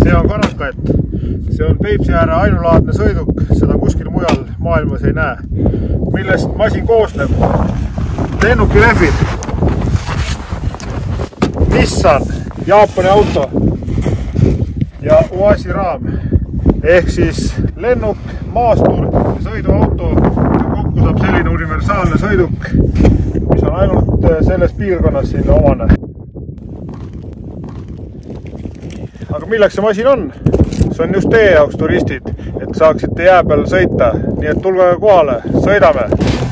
tean karaka, et see on Peipsi ääre ainulaadne sõiduk, seda kuskil mujal maailmas ei näe. Millest masin koosneb? Lennukilehvid, Nissan, Jaapani auto ja UASi raam. Ehk siis lennuk, maastur ja sõiduauto. Kokku saab selline universaalne sõiduk, mis on ainult selles piirkonnas sinna omane. Aga milleks see masin on? See on just teie jaoks turistid, et saaksite jää peal sõita. Nii et tulge kohale, sõidame!